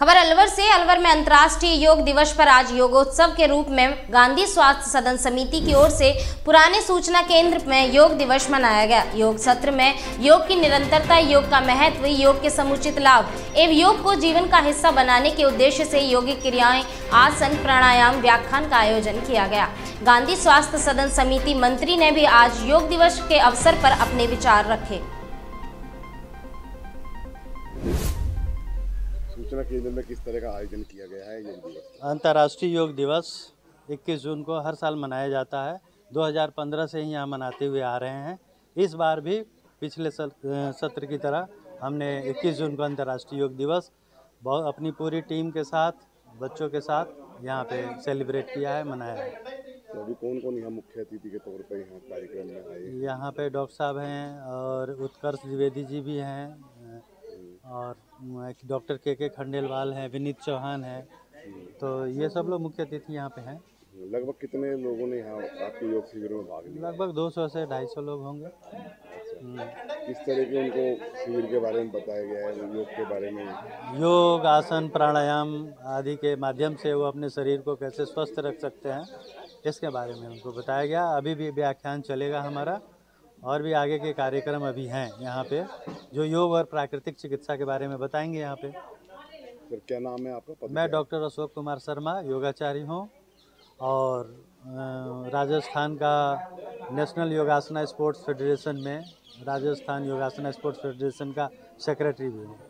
खबर अलवर से। अलवर में अंतर्राष्ट्रीय योग दिवस पर आज योगोत्सव के रूप में गांधी स्वास्थ्य सदन समिति की ओर से पुराने सूचना केंद्र में योग दिवस मनाया गया। योग सत्र में योग की निरंतरता, योग का महत्व, योग के समुचित लाभ एवं योग को जीवन का हिस्सा बनाने के उद्देश्य से योगिक क्रियाएं, आसन, प्राणायाम, व्याख्यान का आयोजन किया गया। गांधी स्वास्थ्य सदन समिति मंत्री ने भी आज योग दिवस के अवसर पर अपने विचार रखे। सूचना केंद्र में किस तरह का आयोजन किया गया है योग दिवस? अंतर्राष्ट्रीय योग दिवस 21 जून को हर साल मनाया जाता है। 2015 से ही यहाँ मनाते हुए आ रहे हैं। इस बार भी पिछले सत्र की तरह हमने 21 जून को अंतर्राष्ट्रीय योग दिवस अपनी पूरी टीम के साथ, बच्चों के साथ यहाँ पे सेलिब्रेट किया है, मनाया है। तो अभी कौन कौन यहाँ मुख्य अतिथि के तौर पर यहाँ कार्यक्रम में आए? यहाँ पे डॉक्टर साहब हैं और उत्कर्ष द्विवेदी जी भी हैं और डॉक्टर के खंडेलवाल हैं, विनीत चौहान हैं। तो ये सब लोग मुख्य अतिथि यहाँ पे हैं। लगभग कितने लोगों ने यहाँ आपके योग शिविर में भाग लिया? लगभग 200 से 250 लोग होंगे। किस तरह के उनको शिविर के बारे में बताया गया है, योग के बारे में? योग, आसन, प्राणायाम आदि के माध्यम से वो अपने शरीर को कैसे स्वस्थ रख सकते हैं, इसके बारे में उनको बताया गया। अभी भी व्याख्यान चलेगा हमारा और भी आगे के कार्यक्रम अभी हैं यहाँ पे, जो योग और प्राकृतिक चिकित्सा के बारे में बताएंगे यहाँ पे। सर, क्या नाम है आपका? मैं डॉक्टर अशोक कुमार शर्मा योगाचार्य हूँ और राजस्थान का नेशनल योगासना स्पोर्ट्स फेडरेशन में राजस्थान योगासना स्पोर्ट्स फेडरेशन का सेक्रेटरी भी हूँ।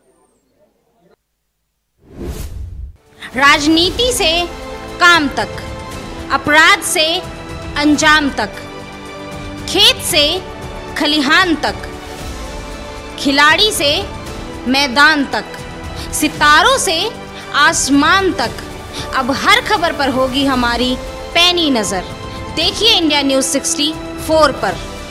राजनीति से काम तक, अपराध से अंजाम तक, खेत से खलिहान तक, खिलाड़ी से मैदान तक, सितारों से आसमान तक, अब हर खबर पर होगी हमारी पैनी नजर। देखिए इंडिया न्यूज़ 64 पर।